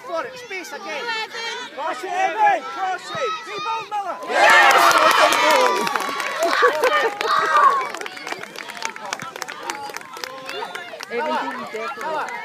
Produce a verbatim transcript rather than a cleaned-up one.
for it. Space again. Cross it, Evan. Cross it. Rebound, Miller. Everything you did.